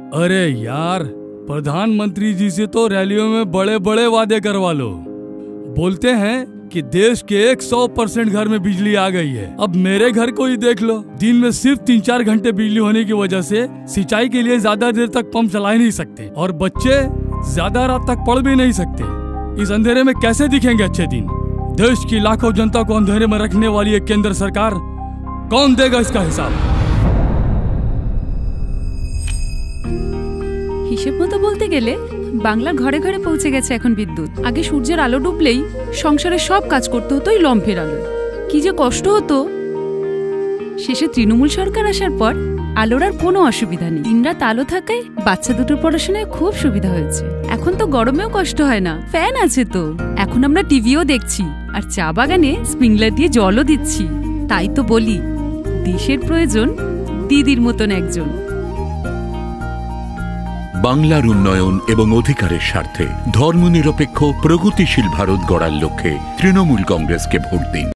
अरे यार, प्रधानमंत्री जी से तो रैलियों में बड़े बड़े वादे करवा लो। बोलते हैं कि देश के 100% घर में बिजली आ गई है। अब मेरे घर को ही देख लो, दिन में सिर्फ 3-4 घंटे बिजली होने की वजह से सिंचाई के लिए ज्यादा देर तक पंप चला ही नहीं सकते और बच्चे ज्यादा रात तक पढ़ भी नहीं सकते। इस अंधेरे में कैसे दिखेंगे अच्छे दिन? देश की लाखों जनता को अंधेरे में रखने वाली एक केंद्र सरकार, कौन देगा इसका हिसाब? হিসেব মতো বলতে গেলে বাংলার ঘরে ঘরে পৌঁছে গেছে এখন বিদ্যুৎ। আগে সূর্যের আলো ডুবলেই সংসারের সব কাজ করতে হতো এই লম্ফের আলোয়। কি যে কষ্ট হতো। শেষে তৃণমূল সরকার আসার পর আলোর আর কোনো অসুবিধা নেই। দিনরাত আলো থাকায় বাচ্চা দুটোর পড়াশোনায় খুব সুবিধা হয়েছে। এখন তো গরমেও কষ্ট হয় না, ফ্যান আছে তো। এখন আমরা টিভিও দেখছি আর চা বাগানে স্প্রিংলার দিয়ে জলও দিচ্ছি। তাই তো বলি, দেশের প্রয়োজন দিদির মতন একজন। বাংলার উন্নয়ন এবং অধিকারের স্বার্থে ধর্মনিরপেক্ষ প্রগতিশীল ভারত গড়ার লক্ষ্যে তৃণমূল কংগ্রেসকে ভোট দিন।